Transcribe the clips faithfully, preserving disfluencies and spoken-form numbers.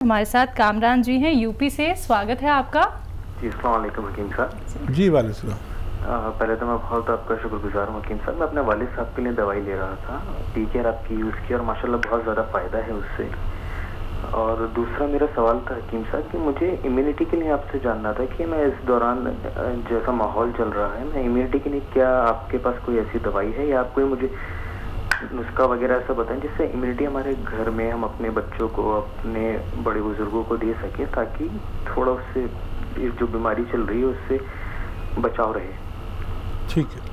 हमारे साथ कामरान जी हैं यूपी से, स्वागत है आपका। जी अस्सलाम वालेकुम हकीम साहब। जी वालेकुम। पहले तो मैं बहुत आपका शुक्रगुजार हूँ हकीम साहब। मैं अपने वालिद साहब के लिए दवाई ले रहा था, टी केयर आपकी यूज़ की और माशाल्लाह बहुत ज़्यादा फ़ायदा है उससे। और दूसरा मेरा सवाल था हकीम साहब कि मुझे इम्यूनिटी के लिए आपसे जानना था कि मैं इस दौरान जैसा माहौल चल रहा है, मैं इम्यूनिटी के लिए क्या आपके पास कोई ऐसी दवाई है या आप कोई मुझे नुस्खा वगैरह ऐसा बताएं जिससे इम्यूनिटी हमारे घर में हम अपने बच्चों को, अपने बड़े बुजुर्गों को दे सकें, ताकि थोड़ा उससे जो बीमारी चल रही है उससे बचाव रहे। ठीक है,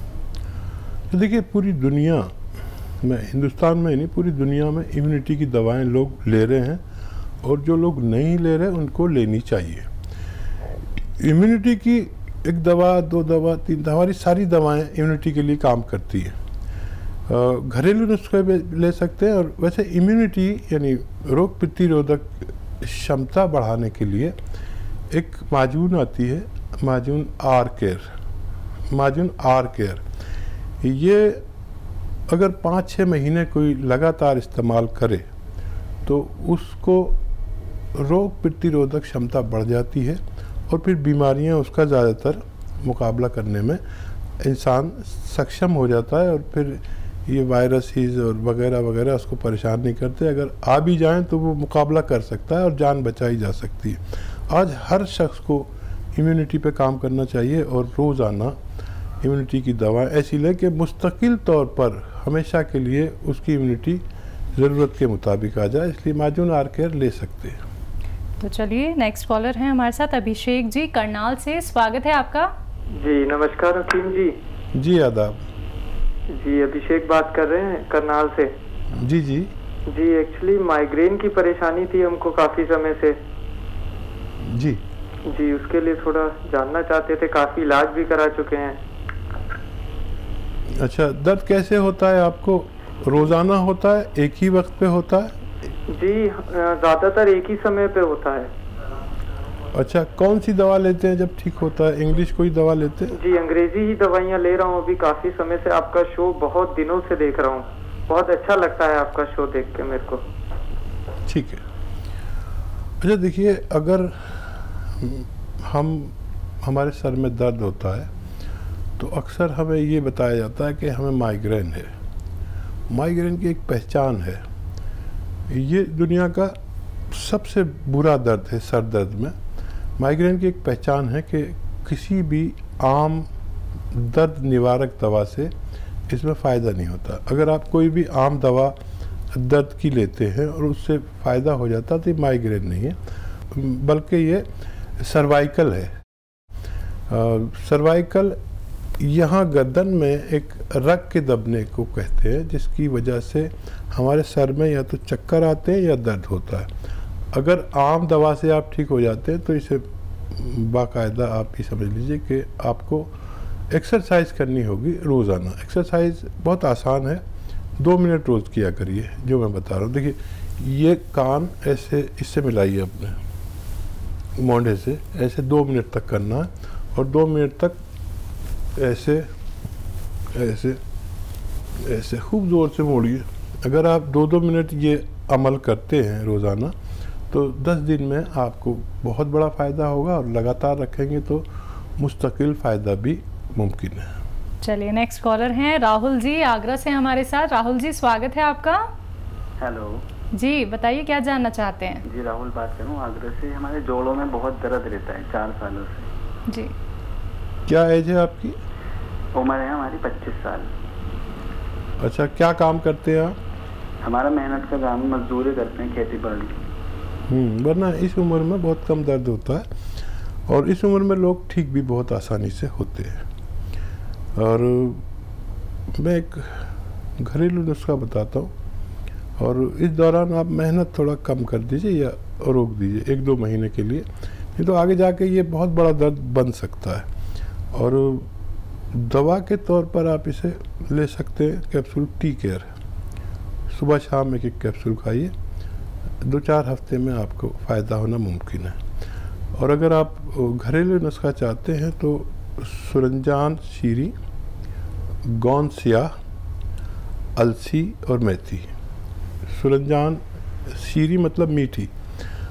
तो देखिए पूरी दुनिया में, हिंदुस्तान में ही नहीं पूरी दुनिया में इम्यूनिटी की दवाएं लोग ले रहे हैं और जो लोग नहीं ले रहे उनको लेनी चाहिए। इम्यूनिटी की एक दवा, दो दवा, तीन दवा, हमारी सारी दवाएं इम्यूनिटी के लिए काम करती हैं। घरेलू नुस्खे भी ले सकते हैं और वैसे इम्यूनिटी यानी रोग प्रतिरोधक क्षमता बढ़ाने के लिए एक माजून आती है, माजून आर केयर, माजून आर केयर। ये अगर पाँच छः महीने कोई लगातार इस्तेमाल करे तो उसको रोग प्रतिरोधक क्षमता बढ़ जाती है और फिर बीमारियां उसका ज़्यादातर मुकाबला करने में इंसान सक्षम हो जाता है और फिर ये वायरसेस और वगैरह वगैरह उसको परेशान नहीं करते। अगर आ भी जाएं तो वो मुकाबला कर सकता है और जान बचाई जा सकती है। आज हर शख्स को इम्यूनिटी पे काम करना चाहिए और रोज़ाना इम्यूनिटी की दवा ऐसी ले कि मुस्तकिल तौर पर हमेशा के लिए उसकी इम्यूनिटी ज़रूरत के मुताबिक आ जाए, इसलिए माजून आर केयर ले सकते हैं। तो चलिए नेक्स्ट कॉलर हैं हमारे साथ अभिषेक जी करनाल से, स्वागत है आपका। जी नमस्कार हकीम जी। जी आदाब। जी अभिषेक बात कर रहे हैं करनाल से। जी जी जी एक्चुअली माइग्रेन की परेशानी थी हमको काफ़ी समय से। जी जी उसके लिए थोड़ा जानना चाहते थे, काफ़ी इलाज भी करा चुके हैं। अच्छा, दर्द कैसे होता है आपको? रोज़ाना होता है, एक ही वक्त पे होता है? जी ज़्यादातर एक ही समय पे होता है। अच्छा, कौन सी दवा लेते हैं जब ठीक होता है? इंग्लिश कोई दवा लेते हैं? जी अंग्रेजी ही दवाइयाँ ले रहा हूँ अभी काफ़ी समय से। आपका शो बहुत दिनों से देख रहा हूँ, बहुत अच्छा लगता है आपका शो देख के मेरे को। ठीक है। अच्छा देखिए, अगर हम हमारे सर में दर्द होता है तो अक्सर हमें ये बताया जाता है कि हमें माइग्रेन है। माइग्रेन की एक पहचान है, ये दुनिया का सबसे बुरा दर्द है सर दर्द में। माइग्रेन की एक पहचान है कि किसी भी आम दर्द निवारक दवा से इसमें फ़ायदा नहीं होता। अगर आप कोई भी आम दवा दर्द की लेते हैं और उससे फ़ायदा हो जाता तो ये माइग्रेन नहीं है, बल्कि ये सर्वाइकल है। सर्वाइकल यहाँ गर्दन में एक रग के दबने को कहते हैं, जिसकी वजह से हमारे सर में या तो चक्कर आते हैं या दर्द होता है। अगर आम दवा से आप ठीक हो जाते हैं तो इसे बाकायदा आप ये समझ लीजिए कि आपको एक्सरसाइज करनी होगी रोज़ाना। एक्सरसाइज बहुत आसान है, दो मिनट रोज़ किया करिए जो मैं बता रहा हूँ। देखिए, ये कान ऐसे इससे मिलाइए अपने मोंढे से, ऐसे दो मिनट तक करना है और दो मिनट तक ऐसे ऐसे ऐसे खूब ज़ोर से मोड़िए। अगर आप दो दो मिनट ये अमल करते हैं रोज़ाना तो दस दिन में आपको बहुत बड़ा फ़ायदा होगा और लगातार रखेंगे तो मुस्तकिल फ़ायदा भी मुमकिन है। चलिए नेक्स्ट कॉलर हैं राहुल जी आगरा से हमारे साथ। राहुल जी स्वागत है आपका। हेलो जी बताइए क्या जानना चाहते हैं? जी राहुल बात कर रहा हूँ आगरा से। हमारे जोड़ों में बहुत दर्द रहता है चार सालों से। जी क्या एज है आपकी? उम्र है हमारी पच्चीस साल। अच्छा, क्या काम करते हैं आप? हमारा मेहनत का काम, मजदूरी करते हैं, खेती बाड़ी। हम्म वरना इस उम्र में बहुत कम दर्द होता है और इस उम्र में लोग ठीक भी बहुत आसानी से होते हैं। और मैं एक घरेलू नुस्खा बताता हूँ और इस दौरान आप मेहनत थोड़ा कम कर दीजिए या रोक दीजिए एक दो महीने के लिए, नहीं तो आगे जाके ये बहुत बड़ा दर्द बन सकता है। और दवा के तौर पर आप इसे ले सकते हैं कैप्सूल टी केयर। सुबह शाम एक एक कैप्सूल खाइए, दो चार हफ्ते में आपको फ़ायदा होना मुमकिन है। और अगर आप घरेलू नुस्खा चाहते हैं तो सुरंजान शीरी, गोंद स्याह, अलसी और मेथी। सुरंजान शीरी मतलब मीठी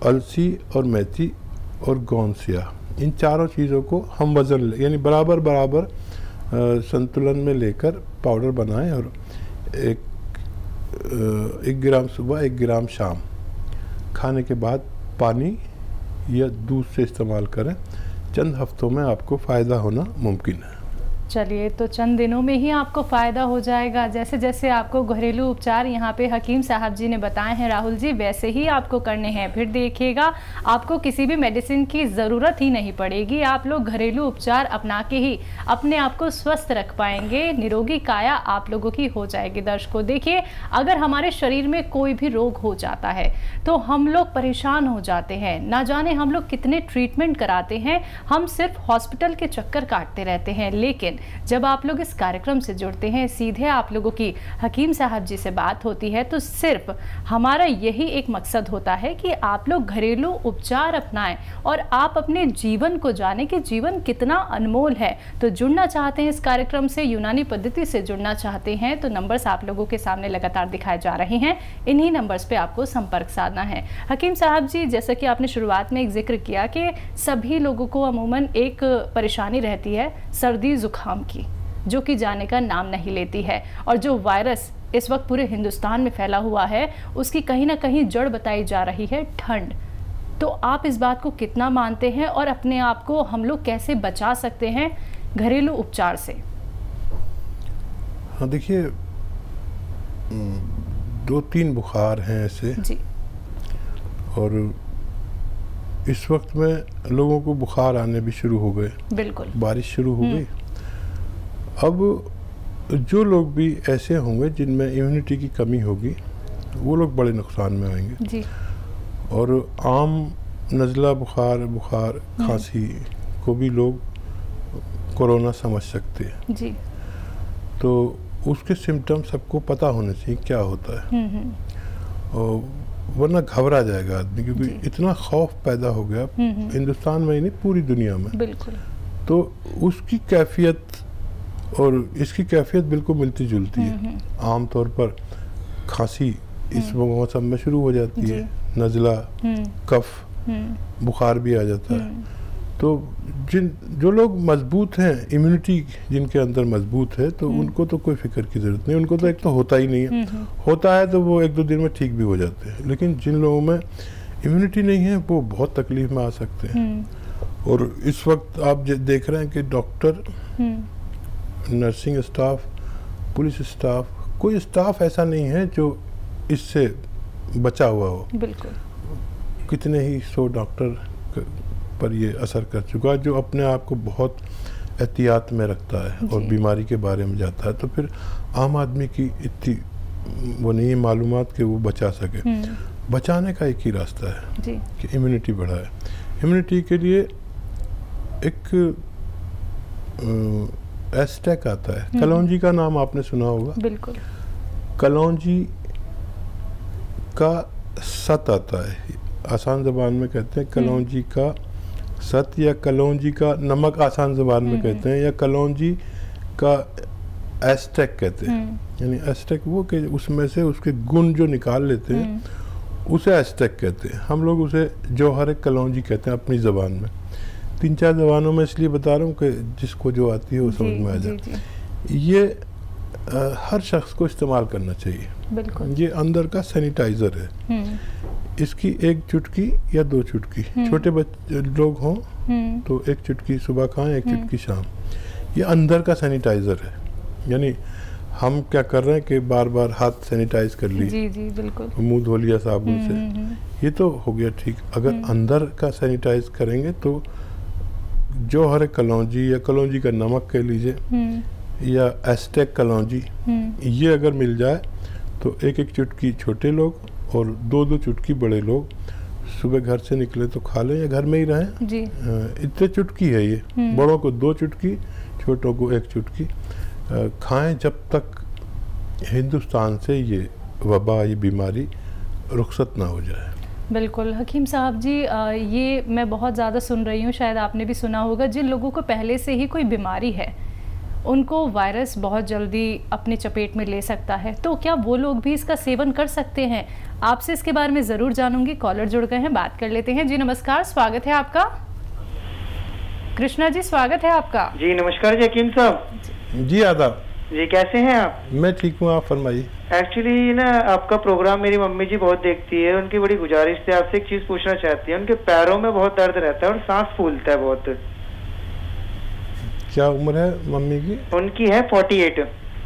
अलसी और मेथी और गोंसिया, इन चारों चीज़ों को हम वज़न ले यानी बराबर बराबर आ, संतुलन में लेकर पाउडर बनाएं और एक आ, एक ग्राम सुबह एक ग्राम शाम खाने के बाद पानी या दूध से इस्तेमाल करें। चंद हफ्तों में आपको फ़ायदा होना मुमकिन है। चलिए, तो चंद दिनों में ही आपको फ़ायदा हो जाएगा। जैसे जैसे आपको घरेलू उपचार यहाँ पे हकीम साहब जी ने बताए हैं राहुल जी, वैसे ही आपको करने हैं। फिर देखिएगा आपको किसी भी मेडिसिन की ज़रूरत ही नहीं पड़ेगी। आप लोग घरेलू उपचार अपना के ही अपने आप को स्वस्थ रख पाएंगे। निरोगी काया आप लोगों की हो जाएगी। दर्शकों देखिए, अगर हमारे शरीर में कोई भी रोग हो जाता है तो हम लोग परेशान हो जाते हैं। ना जाने हम लोग कितने ट्रीटमेंट कराते हैं, हम सिर्फ हॉस्पिटल के चक्कर काटते रहते हैं। लेकिन जब आप लोग इस कार्यक्रम से जुड़ते हैं, सीधे आप लोगों की हकीम साहब जी से बात होती है, तो सिर्फ हमारा यही एक मकसद होता है कि आप लोग घरेलू उपचार अपनाएं और आप अपने जीवन को जानें कि जीवन कितना अनमोल है। तो जुड़ना चाहते हैं इस कार्यक्रम से, यूनानी पद्धति से जुड़ना चाहते हैं, तो नंबर्स आप लोगों के सामने लगातार दिखाए जा रहे हैं। इन्हीं नंबर्स पे आपको संपर्क साधना है। हकीम साहब जी, जैसा कि आपने शुरुआत में एक जिक्र किया कि सभी लोगों को अमूमन एक परेशानी रहती है सर्दी जुकाम की, जो कि जाने का नाम नहीं लेती है, और जो वायरस इस वक्त पूरे हिंदुस्तान में फैला हुआ है उसकी कहीं ना कहीं जड़ बताई जा रही है ठंड। तो आप इस बात को कितना मानते हैं और अपने आप को हम लोग कैसे बचा सकते हैं घरेलू उपचार से? हाँ देखिए, दो तीन बुखार हैं ऐसे जी, और इस वक्त में लोगों को बुखार आने भी शुरू हो गए। बिल्कुल, बारिश शुरू हो गई। अब जो लोग भी ऐसे होंगे जिनमें इम्यूनिटी की कमी होगी, वो लोग बड़े नुकसान में आएंगे जी। और आम नज़ला बुखार बुखार खांसी को भी लोग कोरोना समझ सकते हैं जी। तो उसके सिम्टम सबको पता होने चाहिए क्या होता है, और वरना घबरा जाएगा आदमी, क्योंकि इतना खौफ पैदा हो गया हिंदुस्तान में ही नहीं पूरी दुनिया में। बिल्कुल। तो उसकी कैफियत और इसकी कैफियत बिल्कुल मिलती जुलती है। आम तौर पर खांसी इस मौसम में शुरू हो जाती है, नज़ला, कफ, बुखार भी आ जाता है। तो जिन जो लोग मजबूत हैं, इम्यूनिटी जिनके अंदर मजबूत है, तो उनको तो कोई फिक्र की ज़रूरत नहीं। उनको तो एक तो होता ही नहीं है, होता है तो वो एक दो दिन में ठीक भी हो जाते हैं। लेकिन जिन लोगों में इम्यूनिटी नहीं है वो बहुत तकलीफ में आ सकते हैं। और इस वक्त आप देख रहे हैं कि doctor, nursing staff, police staff, कोई स्टाफ ऐसा नहीं है जो इससे बचा हुआ हो। बिल्कुल। कितने ही सौ डॉक्टर पर ये असर कर चुका है, जो अपने आप को बहुत एहतियात में रखता है और बीमारी के बारे में जाता है। तो फिर आम आदमी की इतनी वो नहीं है मालूमात कि वो बचा सके। बचाने का एक ही रास्ता है जी, कि इम्यूनिटी बढ़ाए। इम्यूनिटी के लिए एक एस्टेक आता है, कलौंजी का नाम आपने सुना होगा। बिल्कुल। कलौंजी का सत आता है, आसान ज़बान में कहते हैं कलौंजी का सत, या कलौंजी का नमक आसान ज़बान में कहते हैं, या कलौंजी का एस्टेक कहते हैं। यानी एस्टेक वो कि उसमें से उसके गुण जो निकाल लेते हैं उसे एस्टेक कहते हैं। हम लोग उसे जौहर कलौंजी कहते हैं अपनी ज़बान में। तीन चार ज़बानों में इसलिए बता रहा हूँ कि जिसको जो आती है वो समझ में आ जाए। ये आ, हर शख्स को इस्तेमाल करना चाहिए। बिल्कुल। ये अंदर का सैनिटाइज़र है। इसकी एक चुटकी या दो चुटकी, छोटे बच्चे लोग हों तो एक चुटकी सुबह खाएं, एक चुटकी शाम। ये अंदर का सैनिटाइज़र है। यानी हम क्या कर रहे हैं कि बार बार हाथ सैनिटाइज कर लिए, जी जी बिल्कुल, मुंह धो लिया साबुन से, ये तो हो गया ठीक। अगर अंदर का सैनिटाइज करेंगे तो जो हर कलौंजी या कलौंजी का नमक कह लीजिए या एस्टेक कलौंजी, ये अगर मिल जाए तो एक एक चुटकी छोटे लोग और दो दो चुटकी बड़े लोग सुबह घर से निकले तो खा लें या घर में ही रहें जी। इतने चुटकी है ये, बड़ों को दो चुटकी, छोटों को एक चुटकी खाएं जब तक हिंदुस्तान से ये वबा, ये बीमारी रुखसत ना हो जाए। बिल्कुल। हकीम साहब जी, ये मैं बहुत ज़्यादा सुन रही हूँ, शायद आपने भी सुना होगा, जिन लोगों को पहले से ही कोई बीमारी है उनको वायरस बहुत जल्दी अपनी चपेट में ले सकता है, तो क्या वो लोग भी इसका सेवन कर सकते हैं? आपसे इसके बारे में ज़रूर जानूंगी। कॉलर जुड़ गए हैं, बात कर लेते हैं। जी नमस्कार, स्वागत है आपका। कृष्णा जी स्वागत है आपका। जी नमस्कार जी हकीम साहब। जी आदाब जी, कैसे हैं आप? मैं ठीक हूँ, आप फरमाइए। एक्चुअली ना आपका प्रोग्राम मेरी मम्मी जी बहुत देखती है, उनकी बड़ी गुजारिश थी, आपसे एक चीज पूछना चाहती है। उनके पैरों में बहुत दर्द रहता है और सांस फूलता है बहुत। क्या उम्र है मम्मी की? उनकी है फोर्टी एट।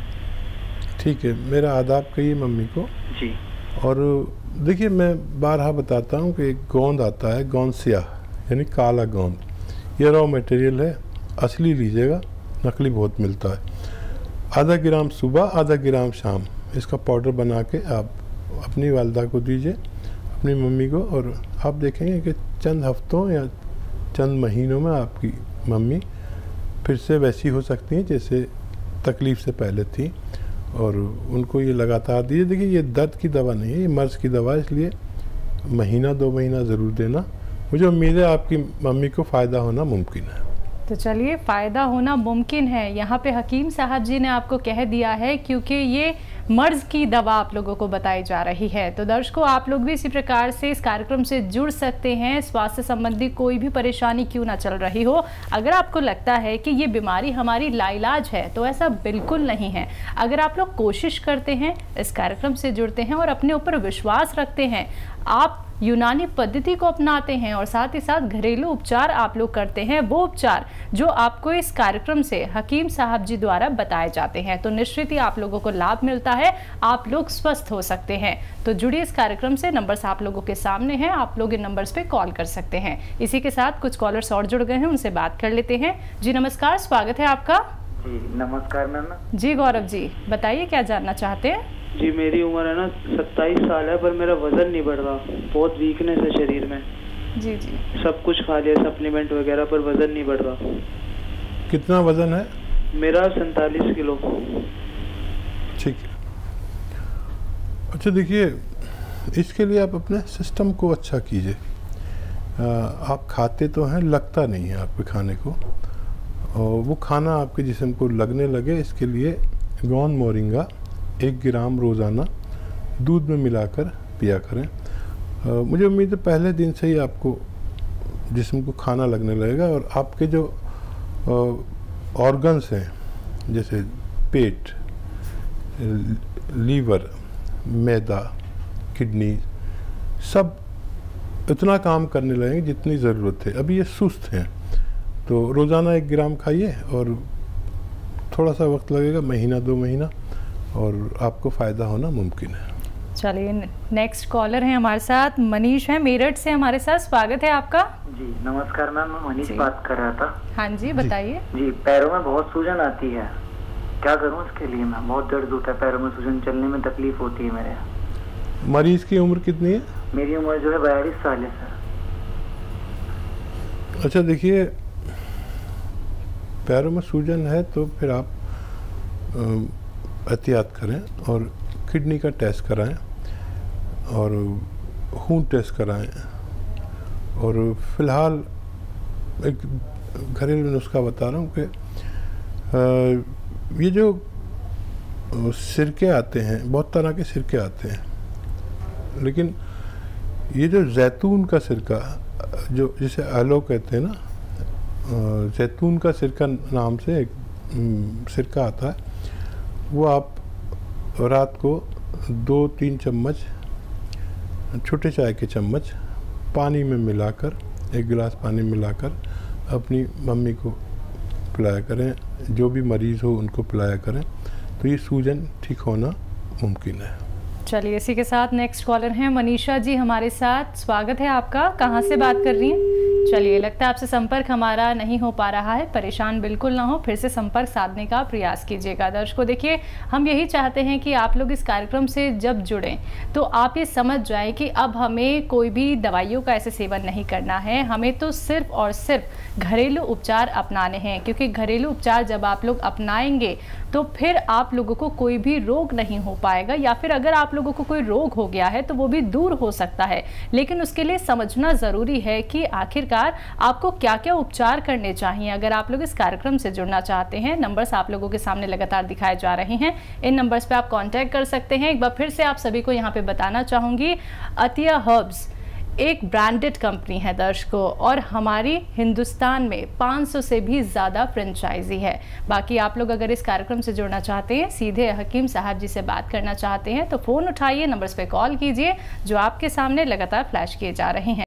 ठीक है, मेरा आदाब कहिए मम्मी को। जी। और देखिए, मैं बारहा बताता हूँ कि एक गोंद आता है, गोंद स्याह यानी काला गोंद, ये रॉ मटेरियल है, असली लीजिएगा, नकली बहुत मिलता है। आधा ग्राम सुबह, आधा ग्राम शाम इसका पाउडर बना के आप अपनी वालदा को दीजिए, अपनी मम्मी को, और आप देखेंगे कि चंद हफ्तों या चंद महीनों में आपकी मम्मी फिर से वैसी हो सकती हैं जैसे तकलीफ़ से पहले थी। और उनको ये लगातार दीजिए। देखिए, ये दर्द की दवा नहीं है, ये मर्ज़ की दवा है, इसलिए महीना दो महीना ज़रूर देना। मुझे उम्मीद है आपकी मम्मी को फ़ायदा होना मुमकिन है। तो चलिए, फ़ायदा होना मुमकिन है, यहाँ पे हकीम साहब जी ने आपको कह दिया है, क्योंकि ये मर्ज़ की दवा आप लोगों को बताई जा रही है। तो दर्शकों, आप लोग भी इसी प्रकार से इस कार्यक्रम से जुड़ सकते हैं। स्वास्थ्य संबंधी कोई भी परेशानी क्यों ना चल रही हो, अगर आपको लगता है कि ये बीमारी हमारी लाइलाज है, तो ऐसा बिल्कुल नहीं है। अगर आप लोग कोशिश करते हैं, इस कार्यक्रम से जुड़ते हैं और अपने ऊपर विश्वास रखते हैं, आप यूनानी पद्धति को अपनाते हैं और साथ ही साथ घरेलू उपचार आप लोग करते हैं, वो उपचार जो आपको इस कार्यक्रम से हकीम साहब जी द्वारा बताए जाते हैं, तो निश्चित ही आप लोगों को लाभ मिलता है, आप लोग स्वस्थ हो सकते हैं। तो जुड़िए इस कार्यक्रम से, नंबर्स आप लोगों के सामने हैं, आप लोग इन नंबर्स पे कॉल कर सकते हैं। इसी के साथ कुछ कॉलर्स और जुड़ गए हैं, उनसे बात कर लेते हैं। जी नमस्कार, स्वागत है आपका। जी नमस्कार मैम। जी गौरव जी, बताइए क्या जानना चाहते हैं? जी, मेरी उम्र है ना सत्ताईस साल है, पर मेरा वजन नहीं बढ़ रहा, बहुत वीकनेस है शरीर में। जी जी। सब कुछ खा लिया, सप्लीमेंट वगैरह, पर वजन नहीं बढ़ रहा। कितना वजन है? मेरा सैंतालीस किलो। ठीक है। अच्छा देखिए, इसके लिए आप अपने सिस्टम को अच्छा कीजिए। आप खाते तो हैं, लगता नहीं है आपके खाने को, और वो खाना आपके जिस्म को लगने लगे, इसके लिए गोंद मोरिंगा एक ग्राम रोज़ाना दूध में मिलाकर पिया करें। आ, मुझे उम्मीद है पहले दिन से ही आपको जिस्म को खाना लगने लगेगा, और आपके जो ऑर्गन्स हैं जैसे पेट, लीवर, मैदा, किडनी, सब इतना काम करने लगेंगे जितनी ज़रूरत है। अभी ये सुस्त हैं, तो रोज़ाना एक ग्राम खाइए, और थोड़ा सा वक्त लगेगा, महीना दो महीना, और आपको फ़ायदा होना मुमकिन है। चलिए, नेक्स्ट कॉलर है हमारे साथ, मनीष है मेरठ से हमारे साथ। स्वागत है आपका। जी नमस्कार मैम, मैं मनीष बात कर रहा था। हाँ जी, बताइए। जी, जी पैरों में बहुत सूजन आती है, क्या करूं इसके लिए? मैं बहुत दर्द होता है पैरों में, सूजन, चलने में तकलीफ होती है मेरे। मरीज की उम्र कितनी है? मेरी उम्र जो है बयालीस साल है सर। अच्छा देखिए, पैरों में सूजन है तो फिर आप एहतियात करें और किडनी का टेस्ट कराएं और खून टेस्ट कराएं, और फ़िलहाल एक घरेलू नुस्खा बता रहा हूँ कि ये जो सिरके आते हैं, बहुत तरह के सिरके आते हैं, लेकिन ये जो जैतून का सिरका, जो जिसे आलो कहते हैं ना, जैतून का सिरका नाम से एक सिरका आता है, वो आप रात को दो तीन चम्मच छोटे चाय के चम्मच पानी में मिलाकर, एक गिलास पानी मिलाकर अपनी मम्मी को पिलाया करें, जो भी मरीज़ हो उनको पिलाया करें, तो ये सूजन ठीक होना मुमकिन है। चलिए, इसी के साथ नेक्स्ट कॉलर हैं मनीषा जी हमारे साथ। स्वागत है आपका। कहाँ से बात कर रही हैं? चलिए, लगता है आपसे संपर्क हमारा नहीं हो पा रहा है, परेशान बिल्कुल ना हो, फिर से संपर्क साधने का प्रयास कीजिएगा। दर्शकों देखिए, हम यही चाहते हैं कि आप लोग इस कार्यक्रम से जब जुड़ें तो आप ये समझ जाएं कि अब हमें कोई भी दवाइयों का ऐसे सेवन नहीं करना है, हमें तो सिर्फ और सिर्फ घरेलू उपचार अपनाने हैं, क्योंकि घरेलू उपचार जब आप लोग अपनाएंगे तो फिर आप लोगों को कोई भी रोग नहीं हो पाएगा, या फिर अगर आप लोगों को कोई रोग हो गया है तो वो भी दूर हो सकता है। लेकिन उसके लिए समझना ज़रूरी है कि आखिरकार प्रकार आपको क्या क्या उपचार करने चाहिए। अगर आप लोग इस कार्यक्रम से जुड़ना चाहते हैं, नंबर्स आप लोगों के सामने लगातार दिखाए जा रहे हैं, इन नंबर्स पे आप कांटेक्ट कर सकते हैं। एक बार फिर से आप सभी को यहाँ पे बताना चाहूँगी, अतिया हर्ब्स एक ब्रांडेड कंपनी है दर्शकों, और हमारी हिंदुस्तान में पाँच सौ से भी ज़्यादा फ्रेंचाइजी है। बाकी आप लोग अगर इस कार्यक्रम से जुड़ना चाहते हैं, सीधे हकीम साहब जी से बात करना चाहते हैं, तो फ़ोन उठाइए, नंबर्स पे कॉल कीजिए जो आपके सामने लगातार फ्लैश किए जा रहे हैं।